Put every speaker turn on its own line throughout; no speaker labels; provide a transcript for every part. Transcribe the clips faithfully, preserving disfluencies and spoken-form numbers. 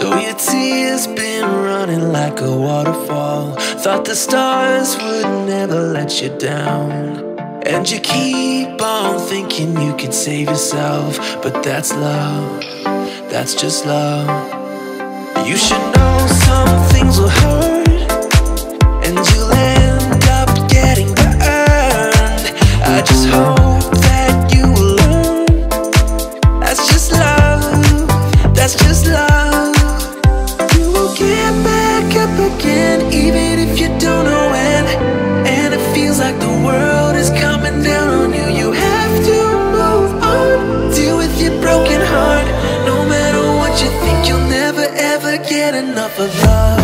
So your tears been running like a waterfall. Thought the stars would never let you down. And you keep on thinking you can save yourself, but that's love, that's just love. You should know some things will hurt, and you'll end up getting burned. I just hope that you will learn. That's just love, that's just love. You will get back up again, even if you don't know when. And it feels like the world is coming down on you. You have to move on, deal with your broken heart. No matter what you think, you'll never ever get enough of love.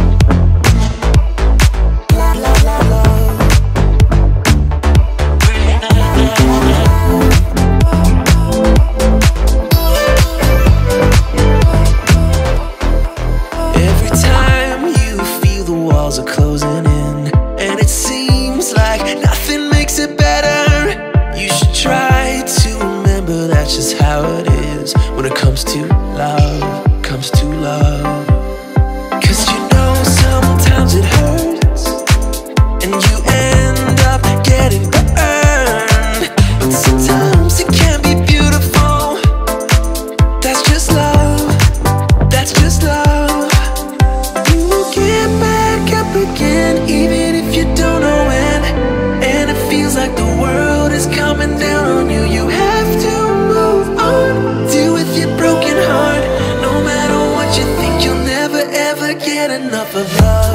Every time you feel the walls are closing in, and it seems like nothing makes it better, you should try to remember that's just how it is when it comes to love, comes to love. Cause you know sometimes it hurts, and you end up getting burned. But sometimes it can be beautiful. That's just love, that's just love. You will get back up again, even if you don't know when. And it feels like the world is coming down on you. You have to move on, deal with your broken heart. No matter what you think, you'll never ever get enough of love.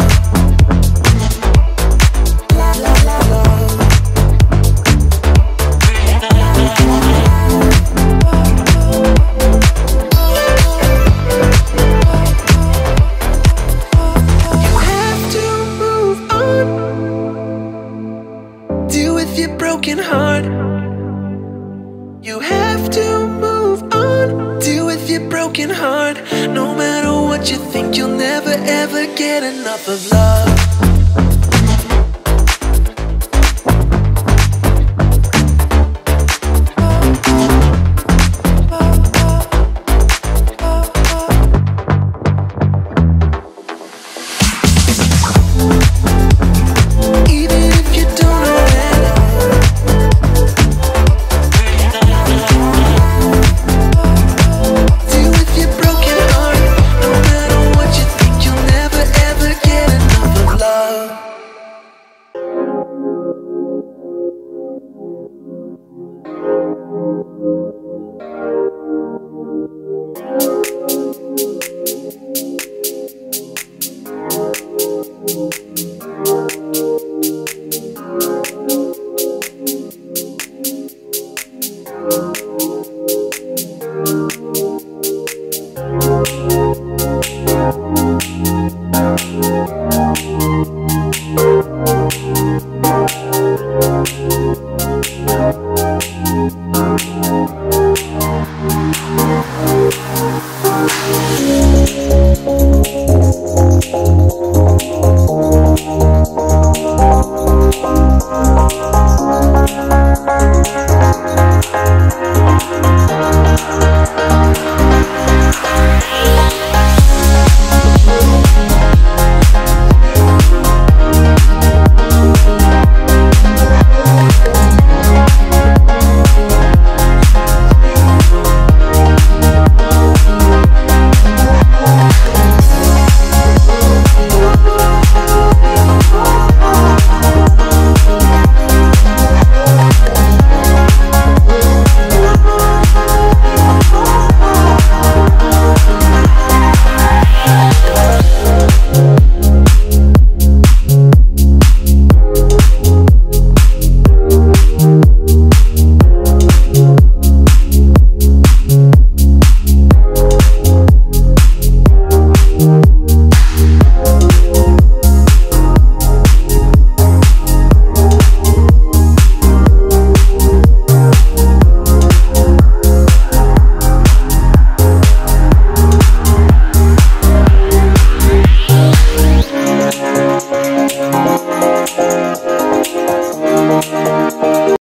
You have to move on, deal with your broken heart. You have to move on, deal with your broken heart. No matter what you think, you'll never ever get enough of love. Even if you don't know when. Deal with your broken heart. No matter what you think, you'll never ever get enough of love.